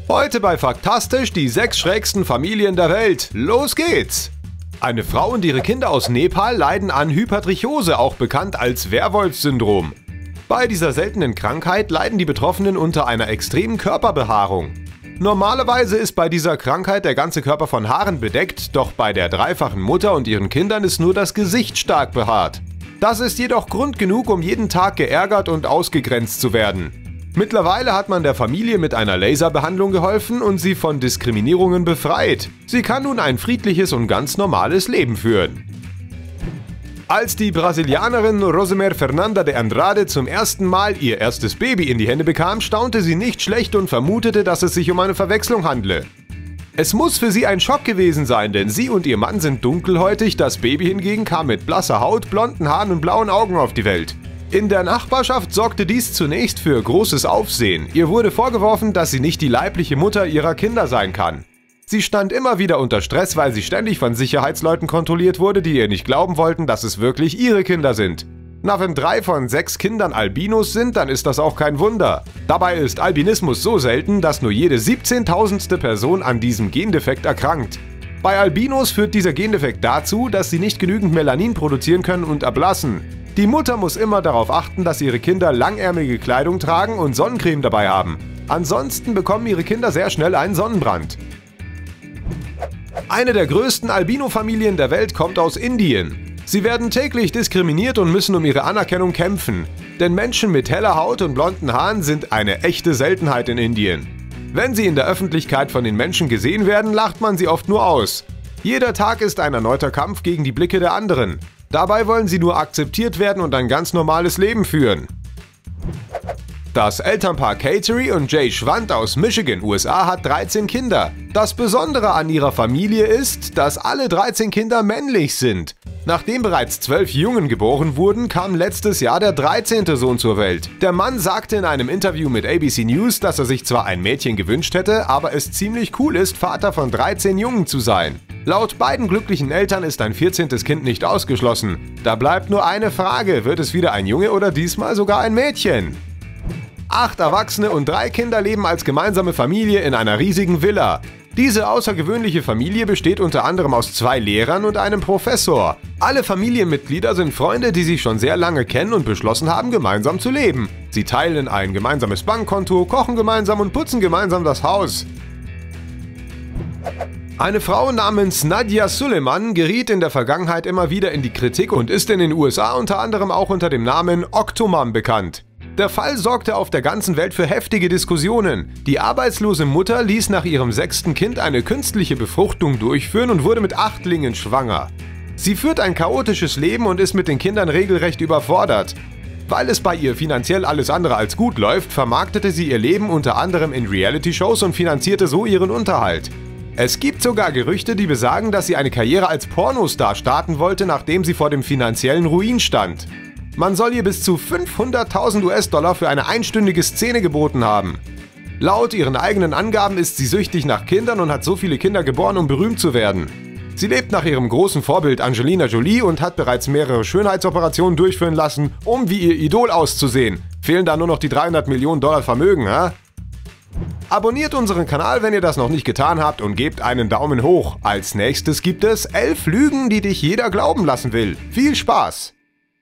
Heute bei Faktastisch die 6 schrägsten Familien der Welt. Los geht's! Eine Frau und ihre Kinder aus Nepal leiden an Hypertrichose, auch bekannt als Werwolf-Syndrom. Bei dieser seltenen Krankheit leiden die Betroffenen unter einer extremen Körperbehaarung. Normalerweise ist bei dieser Krankheit der ganze Körper von Haaren bedeckt, doch bei der dreifachen Mutter und ihren Kindern ist nur das Gesicht stark behaart. Das ist jedoch Grund genug, um jeden Tag geärgert und ausgegrenzt zu werden. Mittlerweile hat man der Familie mit einer Laserbehandlung geholfen und sie von Diskriminierungen befreit. Sie kann nun ein friedliches und ganz normales Leben führen. Als die Brasilianerin Rosemary Fernanda de Andrade zum ersten Mal ihr erstes Baby in die Hände bekam, staunte sie nicht schlecht und vermutete, dass es sich um eine Verwechslung handle. Es muss für sie ein Schock gewesen sein, denn sie und ihr Mann sind dunkelhäutig, das Baby hingegen kam mit blasser Haut, blonden Haaren und blauen Augen auf die Welt. In der Nachbarschaft sorgte dies zunächst für großes Aufsehen. Ihr wurde vorgeworfen, dass sie nicht die leibliche Mutter ihrer Kinder sein kann. Sie stand immer wieder unter Stress, weil sie ständig von Sicherheitsleuten kontrolliert wurde, die ihr nicht glauben wollten, dass es wirklich ihre Kinder sind. Na, wenn 3 von 6 Kindern Albinos sind, dann ist das auch kein Wunder. Dabei ist Albinismus so selten, dass nur jede 17.000. Person an diesem Gendefekt erkrankt. Bei Albinos führt dieser Gendefekt dazu, dass sie nicht genügend Melanin produzieren können und erblassen. Die Mutter muss immer darauf achten, dass ihre Kinder langärmelige Kleidung tragen und Sonnencreme dabei haben. Ansonsten bekommen ihre Kinder sehr schnell einen Sonnenbrand. Eine der größten Albino-Familien der Welt kommt aus Indien. Sie werden täglich diskriminiert und müssen um ihre Anerkennung kämpfen. Denn Menschen mit heller Haut und blonden Haaren sind eine echte Seltenheit in Indien. Wenn sie in der Öffentlichkeit von den Menschen gesehen werden, lacht man sie oft nur aus. Jeder Tag ist ein erneuter Kampf gegen die Blicke der anderen. Dabei wollen sie nur akzeptiert werden und ein ganz normales Leben führen. Das Elternpaar Kateri und Jay Schwant aus Michigan, USA, hat 13 Kinder. Das Besondere an ihrer Familie ist, dass alle 13 Kinder männlich sind. Nachdem bereits 12 Jungen geboren wurden, kam letztes Jahr der 13. Sohn zur Welt. Der Mann sagte in einem Interview mit ABC News, dass er sich zwar ein Mädchen gewünscht hätte, aber es ziemlich cool ist, Vater von 13 Jungen zu sein. Laut beiden glücklichen Eltern ist ein 14. Kind nicht ausgeschlossen. Da bleibt nur eine Frage, wird es wieder ein Junge oder diesmal sogar ein Mädchen? 8 Erwachsene und 3 Kinder leben als gemeinsame Familie in einer riesigen Villa. Diese außergewöhnliche Familie besteht unter anderem aus 2 Lehrern und einem Professor. Alle Familienmitglieder sind Freunde, die sich schon sehr lange kennen und beschlossen haben, gemeinsam zu leben. Sie teilen ein gemeinsames Bankkonto, kochen gemeinsam und putzen gemeinsam das Haus. Eine Frau namens Nadia Suleiman geriet in der Vergangenheit immer wieder in die Kritik und ist in den USA unter anderem auch unter dem Namen Octomom bekannt. Der Fall sorgte auf der ganzen Welt für heftige Diskussionen. Die arbeitslose Mutter ließ nach ihrem 6. Kind eine künstliche Befruchtung durchführen und wurde mit 8 schwanger. Sie führt ein chaotisches Leben und ist mit den Kindern regelrecht überfordert. Weil es bei ihr finanziell alles andere als gut läuft, vermarktete sie ihr Leben unter anderem in Reality-Shows und finanzierte so ihren Unterhalt. Es gibt sogar Gerüchte, die besagen, dass sie eine Karriere als Pornostar starten wollte, nachdem sie vor dem finanziellen Ruin stand. Man soll ihr bis zu 500.000 US-Dollar für eine einstündige Szene geboten haben. Laut ihren eigenen Angaben ist sie süchtig nach Kindern und hat so viele Kinder geboren, um berühmt zu werden. Sie lebt nach ihrem großen Vorbild Angelina Jolie und hat bereits mehrere Schönheitsoperationen durchführen lassen, um wie ihr Idol auszusehen. Fehlen da nur noch die 300 Millionen Dollar Vermögen, hä? Abonniert unseren Kanal, wenn ihr das noch nicht getan habt, und gebt einen Daumen hoch. Als nächstes gibt es 11 Lügen, die dich jeder glauben lassen will. Viel Spaß!